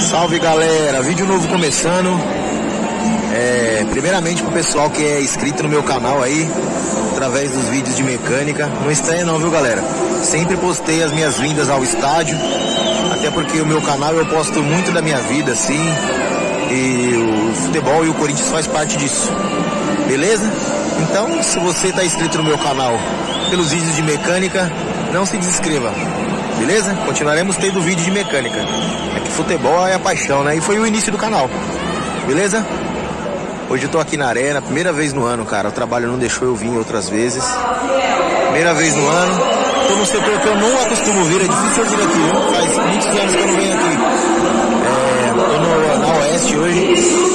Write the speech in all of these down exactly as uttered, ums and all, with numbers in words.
Salve galera, vídeo novo começando. É, primeiramente pro pessoal que é inscrito no meu canal aí, através dos vídeos de mecânica, não estranha não, viu galera? Sempre postei as minhas vindas ao estádio, até porque o meu canal eu posto muito da minha vida assim, e o futebol e o Corinthians faz parte disso, beleza? Então, se você tá inscrito no meu canal pelos vídeos de mecânica, não se desinscreva, beleza? Continuaremos tendo vídeo de mecânica. É que futebol é a paixão, né? E foi o início do canal, beleza? Hoje eu tô aqui na arena, primeira vez no ano, cara. O trabalho não deixou eu vir outras vezes. Primeira vez no ano. Tô no setor que eu não acostumo vir, é difícil eu vir aqui, viu? Faz muitos anos que eu não venho aqui. É, tô no, na Oeste hoje.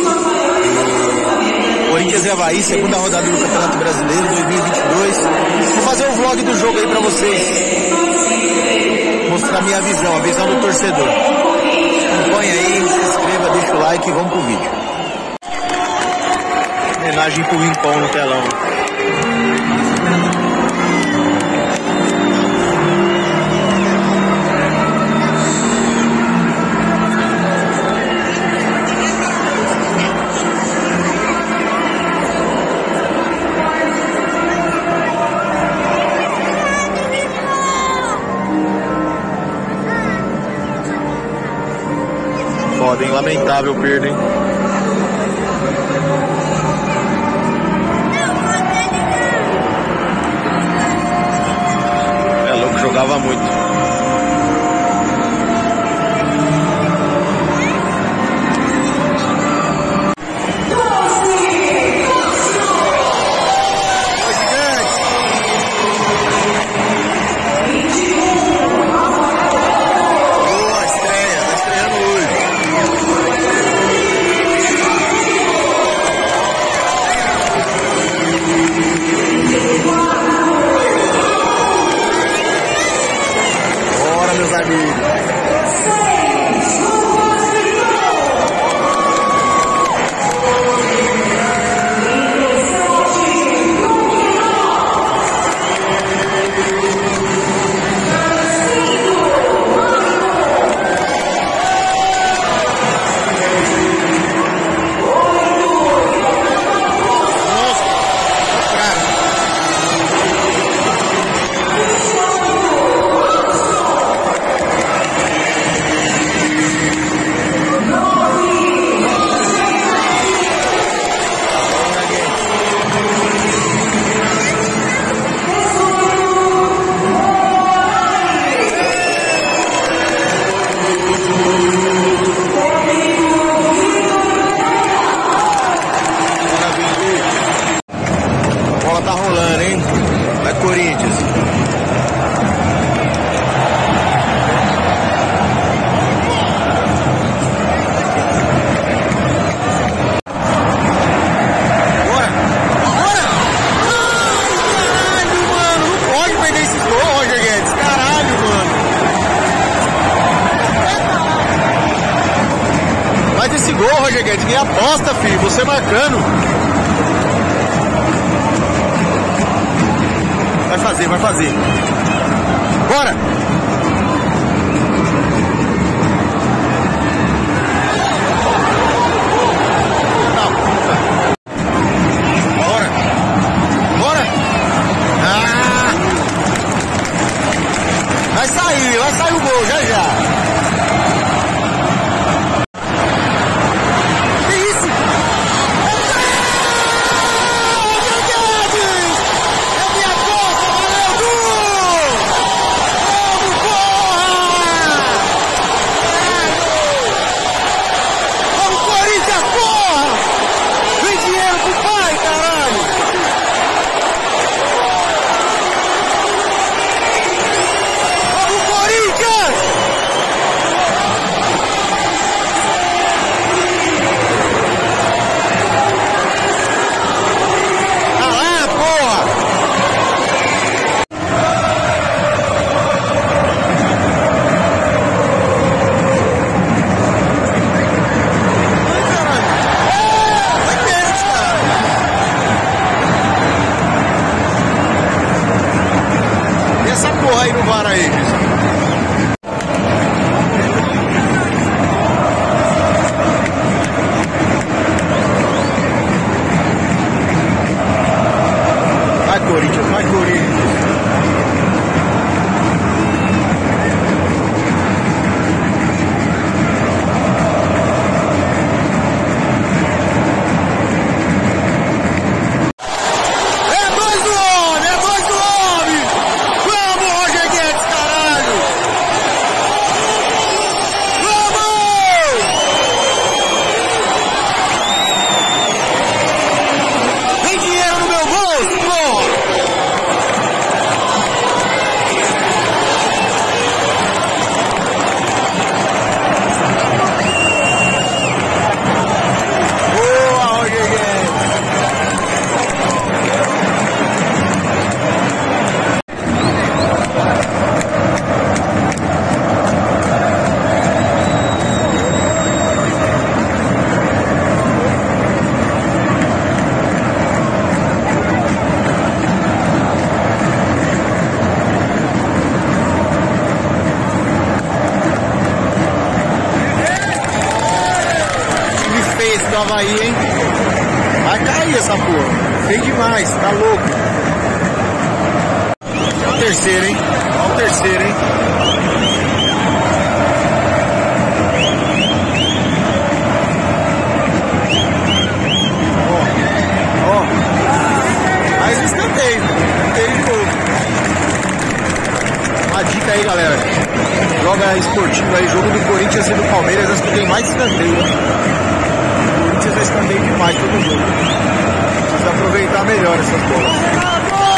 E Corinthians e Avaí, segunda rodada do Campeonato Brasileiro dois mil e vinte e dois. Vou fazer um vlog do jogo aí pra vocês. Mostrar a minha visão, a visão do torcedor. Acompanha aí, se inscreva, deixa o like e vamos pro vídeo. Homenagem pro Rincon no telão. Foda, hein? Lamentável perda, hein? É louco, jogava muito. Esse gol, Roger Guedes, ninguém aposta, filho, você marcando. Vai fazer, vai fazer. Bora! Bora! Bora! Ah! Vai sair, vai sair o gol, já já. do Avaí, hein? Vai cair essa porra. Feio demais, tá louco. É o terceiro, hein? É o terceiro, hein? Ó, ó. Mais um escanteio. Escanteio de novo. Uma dica aí, galera. Joga esportivo aí, jogo do Corinthians e do Palmeiras, acho que tem mais escanteio, né? O Corinthians vai escanteio demais todo jogo. Precisa aproveitar melhor essas bolas.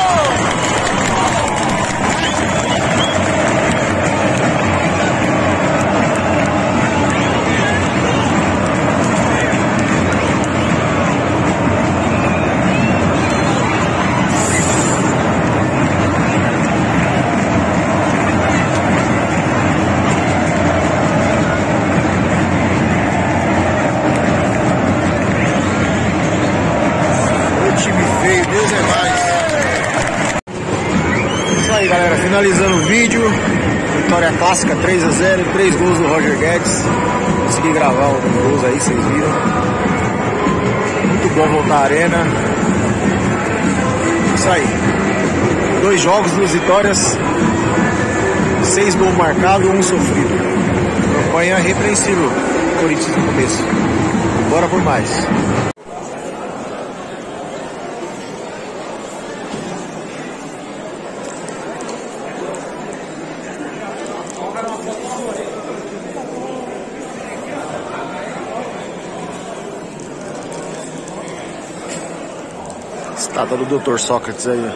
Deus é mais. Isso aí, galera, finalizando o vídeo. Vitória clássica três a zero, três gols do Roger Guedes. Consegui gravar os gols aí, vocês viram. Muito bom voltar à arena. Isso aí. Dois jogos, duas vitórias, seis gols marcados, um sofrido. Campanha repreensível do Corinthians no começo. Bora por mais. Estátua do doutor Sócrates aí.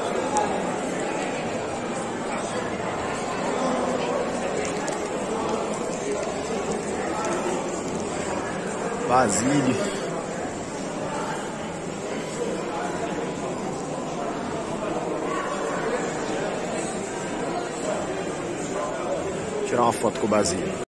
Basílio. Tirar uma foto com o Basílio.